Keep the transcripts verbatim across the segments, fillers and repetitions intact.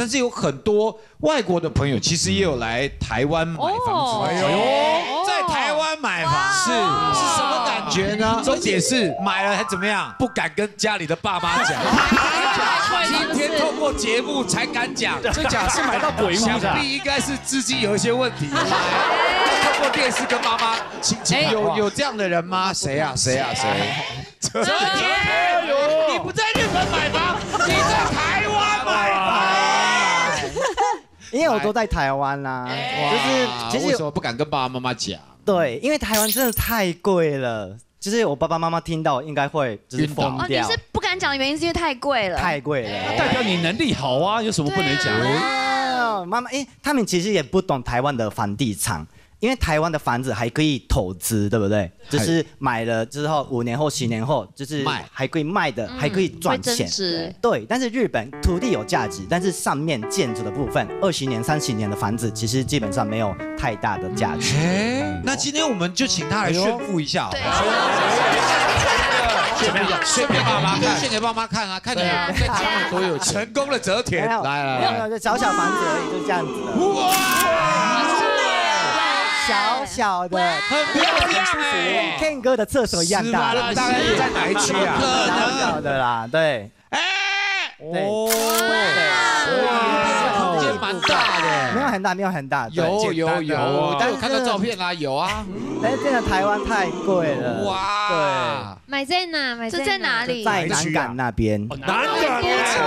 但是有很多外国的朋友其实也有来台湾买房子。哎呦，在台湾买房是是什么感觉呢？ 重点是买了还怎么样？ 不敢跟家里的爸妈讲。今天透过节目才敢讲， 真假是买到鬼屋的， 想必应该是资金有一些问题。透过电视跟妈妈亲亲。 有有这样的人吗？谁啊？谁啊？谁？ 哲天，你不在日本买房，你在台湾买房。 因为我都在台湾啦，就是其实为什么不敢跟爸爸妈妈讲？ 对，因为台湾真的太贵了。就是我爸爸妈妈听到应该会就是疯掉。 哦，你是不敢讲的原因是因为太贵了。 太贵了， 代表你能力好啊，有什么不能讲？ 妈妈，哎，他们其实也不懂台湾的房地产。因为台湾的房子还可以投资，对不对？就是买了之后五年后、十年后，就是还可以卖的，还可以赚钱。对，但是日本土地有价值，但是上面建筑的部分，二十年、三十年的房子其实基本上没有太大的价值。 哎，那今天我们就请他来炫富一下，炫给炫给爸妈看，炫给爸妈看啊！看你在台湾多有成功的折田， 来来来，没有，就小小房子而已，就这样子的。哇！小小的， 很漂亮哎 ，Ken 哥的厕所一样大， 大概在哪一区啊？ 小小的啦，对。 哎， 哦， 哇，空间蛮大的， 没有很大，没有很大， 有有有，但我看到照片啦，有啊。 但是现在台湾太贵了， 哇， 对。 买在哪？买这在哪里？ 在南港那边。 南港，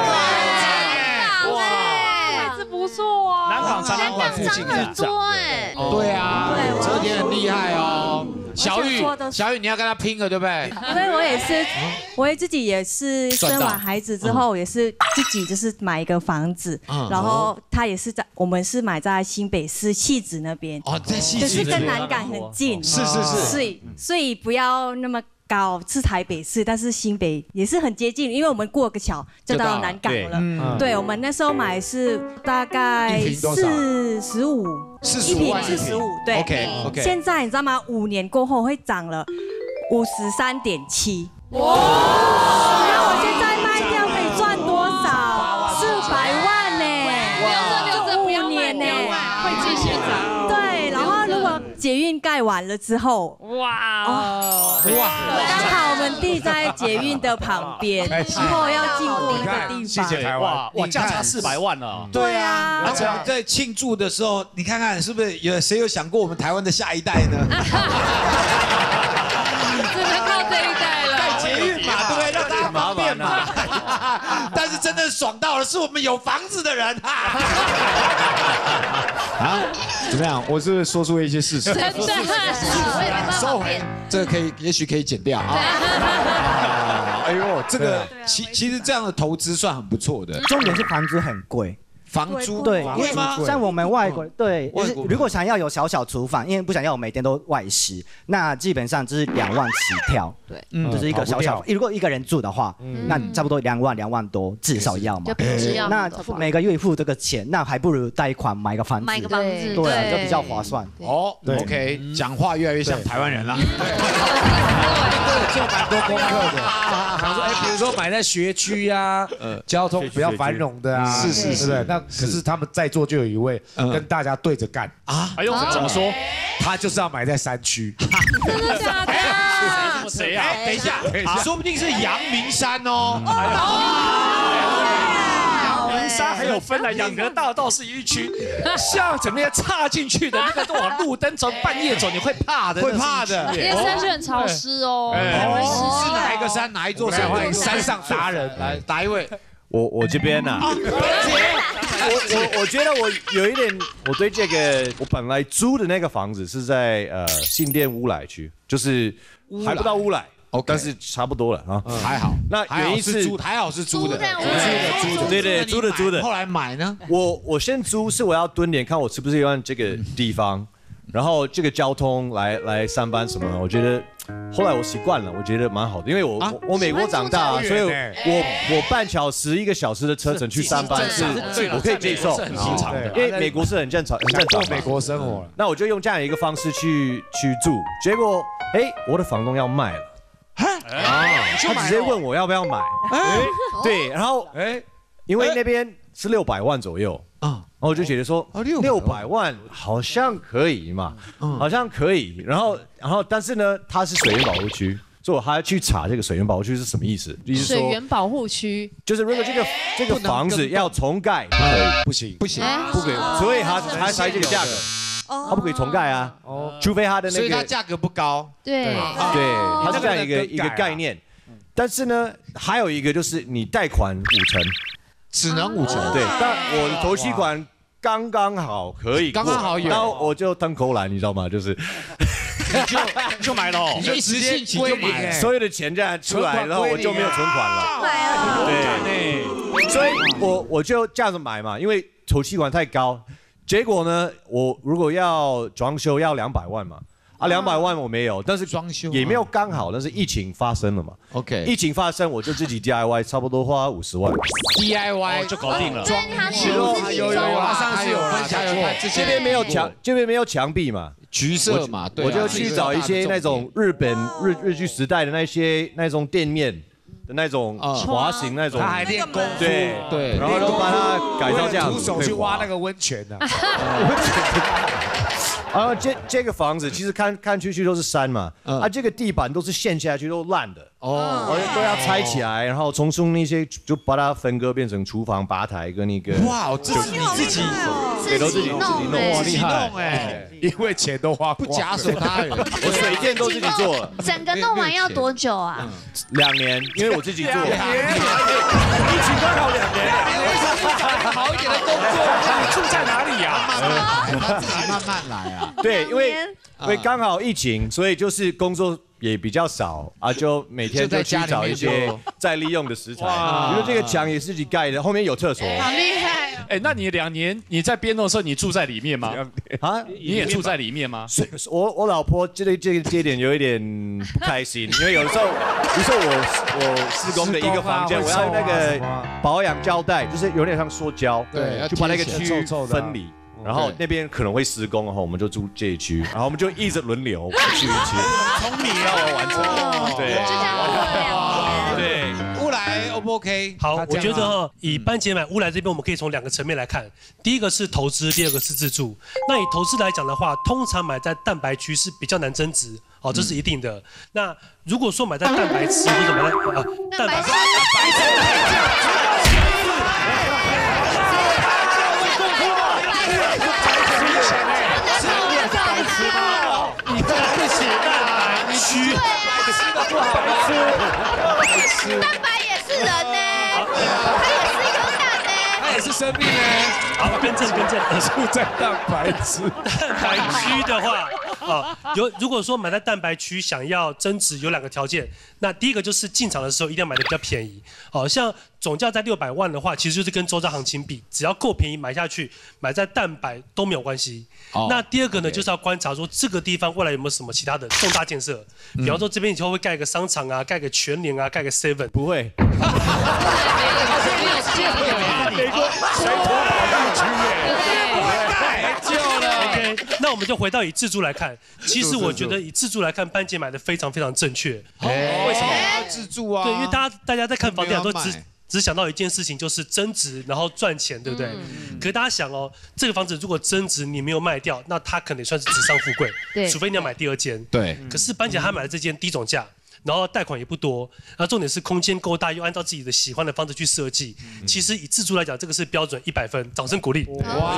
哇，位置不错啊。 南港展览馆附近很多哎。 对啊，哲田很厉害哦。小雨，小雨，你要跟他拼了，对不对？ 因为我也是，我也自己也是生完孩子之后，也是自己就是买一个房子，然后他也是在我们是买在新北市汐止那边， 哦，在汐止， 就是跟南港很近， 是是是， 所以所以不要那么高，是台北市，但是新北也是很接近，因为我们过个桥就到南港了。对，我们那时候买是大概四十五。 四十五万， 四十五，对。 OK OK。 现在你知道吗？五年过后会涨了五十三点七。哇！那我现在卖掉可以赚多少？四百万呢！哇！五年呢， 会继续涨。 对，然后如果捷运盖完了之后，哇哦，哇！刚好我们地在捷运的旁边，以后要经过那个地方。 谢谢台湾，哇，价差四百万了。 对啊， 而且在庆祝的时候，你看看是不是有谁有想过我们台湾的下一代呢？ 只能靠这一代了。 盖捷运嘛，对不对？让大家方便嘛。但是真正爽到了是我们有房子的人哈。啊，怎么样？我是不是说出了一些事实？ 真的是， 收回，这个可以，也许可以剪掉啊。哎呦，这个其其实这样的投资算很不错的。 重点是房租很贵。 房租对，因为像我们外国对，如果想要有小小厨房，因为不想要我每天都外食，那基本上就是两万起跳。对，就是一个小小，如果一个人住的话，那差不多两万两万多至少要嘛。 就平时要。 那每个月付这个钱，那还不如贷款买个房子。 买个房子， 对，就比较划算。 哦 ，OK， 讲话越来越像台湾人了。对， 做蛮多功课的。想说，哎，比如说买在学区啊，交通比较繁荣的啊， 是是是， 对，那可是他们在座就有一位跟大家对着干啊！ 哎呦，怎么说？ 他就是要买在山区。 真的假的？ 谁呀？ 等一下，说不定是阳明山哦。 阳明山还有分了，养德大道是一区，像整个插进去的那个都往路灯走，半夜走你会怕的， 会怕的。 因为山区很潮湿哦。 是哪一个山？哪一座山？ 欢迎山上达人来， 哪一位？ 我我这边呢、啊，我我我觉得我有一点，我对这个我本来租的那个房子是在呃新店乌来区，就是还不到乌来，哦，但是差不多了啊， 还好。 那原因是还好是租的，租的租的， 对对，租的租的。 后来买呢？ 我我先租是我要蹲点看我是不是喜欢这个地方，然后这个交通来来上班什么的，我觉得。后来我习惯了，我觉得蛮好的，因为我、啊、我, 我美国长大、啊，所以我我半小时一个小时的车程去上班是，我可以接受， 很平常的， 因为美国是很正常，很正常美国生活。 那我就用这样一个方式去去住，结果哎，我的房东要卖了，啊，他直接问我要不要买，哎，对，然后哎，因为那边是六百万左右啊，然后我就觉得说六百万好像可以嘛，好像可以，然后然后但是呢，它是水源保护区。所以我还要去查这个水源保护区是什么意思。 水源保护区就是如果这个这个房子要重盖， 不行不行不可以，所以它它才这个价格，它不可以重盖啊，除非它的那个， 所以它价格不高。 对对，它是这样一个一个概念。但是呢，还有一个就是你贷款五成， 只能五成。 对，但我的头期款刚刚好可以， 刚刚好有， 然后我就当口懒，你知道吗？就是。 你就就买了， 你就一时兴起就买， 所有的钱这样出来，然后我就没有存款了。 买了， 对，所以我我就这样子买嘛，因为头期款太高。结果呢，我如果要装修要两百万嘛，啊两百万我没有，但是装修也没有刚好，但是疫情发生了嘛。 OK， 疫情发生我就自己 D I Y， 差不多花五十万 ，D I Y 就搞定了。 装修有有有，他上次有分享过， 这边没有墙，这边没有墙壁嘛。 橘色嘛，对、啊， 我就去找一些那种日本日日剧时代的那些那种店面的那种滑行那种， 他还练功夫， 对对， 然后就把它改造这样子， 徒手去挖那个温泉的。 然后这这个房子其实看看出去都是山嘛，啊，这个地板都是陷下去都烂的。哦，我都要拆起来，然后重新那些就把它分割变成厨房、吧台跟那个。 哇，这是你自己， 对，都自己自己弄， 哇，厉害哎！ 因为钱都花不假手他人， 我水电都自己做了。 整个弄完要多久啊？ 两年，因为我自己做。两年，疫情刚好两年， 为什么不找好一点的工作？ 你住在哪里呀？ 他自己慢慢来啊。 对，因为因为刚好疫情，所以就是工作。也比较少啊，就每天就去找一些再利用的食材。比如这个墙也是自己盖的，后面有厕所。 好厉害！ 哎，那你两年你在编弄的时候，你住在里面吗？ 啊， 你也住在里面吗？ 我我老婆这个这个这一点有一点不开心，因为有的时候，比如说我我施工的一个房间，我要那个保养胶带，就是有点像塑胶， 对， 就把那个区域分离。然后那边可能会施工，然后我们就住这一区，然后我们就一直轮流去一区， 聪明让我完成。对， 就这样过两年。 对， 乌来 O 不 OK？ 好，我觉得哈，以班杰买乌来这边，我们可以从两个层面来看，第一个是投资，第二个是自住。那以投资来讲的话，通常买在蛋白区是比较难增值，哦，这是一定的。那如果说买在蛋白区或者买在啊蛋白区。 你这是写蛋白区， 吃的不好吃。蛋白也是人呢，他也是有蛋呢， 他也是生命呢。 好，更正更正， 住在蛋白质。 蛋白区的话，啊，有如果说买在蛋白区想要增值，有两个条件。那第一个就是进场的时候一定要买的比较便宜，好像总价在六百万的话，其实就是跟周遭行情比，只要够便宜买下去，买在蛋白都没有关系。哦、那第二个呢， okay. 就是要观察说这个地方未来有没有什么其他的重大建设，嗯、比方说这边以后会盖个商场啊，盖个全联啊，盖个 seven， 不会。 美国水土保护区耶，不会盖，救了。 OK， 那我们就回到以自住来看，其实我觉得以自住来看，班杰买的非常非常正确。 为什么要自住啊？ 对，因为大家大家在看房地产都只只想到一件事情，就是增值，然后赚钱，对不对？嗯、可是大家想哦，这个房子如果增值，你没有卖掉，那它可能算是纸上富贵， 对， 除非你要买第二间。 对。 可是班杰他买的这间低总价，然后贷款也不多，然后重点是空间够大，又按照自己的喜欢的方式去设计。嗯、其实以自住来讲，这个是标准一百分，掌声鼓励。哇！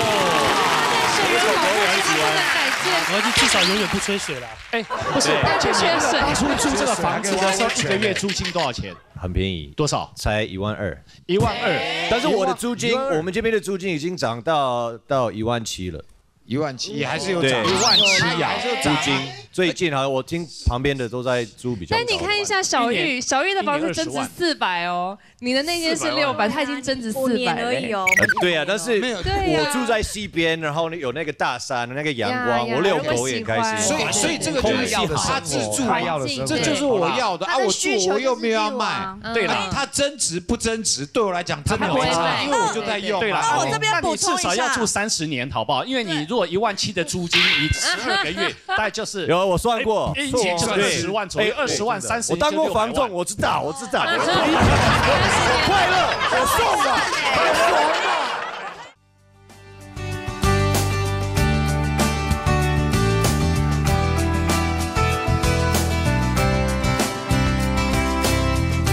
我要至少永远不缺水啦。 哎，不是， 不缺水。 当初住这个房子的时候，一个月租金多少钱？ 很便宜， 多少？ 才一万二。 一万二。 但是我的租金，我们这边的租金已经涨到到一万七了。 一万七也还是有涨，一万七呀， 租金最近好像我听旁边的都在租比较。 但你看一下小玉，小玉的房子增值四百哦，你的那间是六百，它已经增值四百而已哦。 对啊，但是我住在西边，然后有那个大山，那个阳光，我遛狗也开心。 所以所以这个就是要的他自住，这就是我要的啊！我住我又没有要卖， 对了， 它增值不增值对我来讲真的没差，因为我就在用。 对了， 我这边补充一下， 至少要住三十年，好不好？因为你。 如果一万七的租金，以十二个月，大概就是有我算过， 一年就是二十万左右，二十万三十。 我当过房仲，我知道，我知道。快乐，我送了，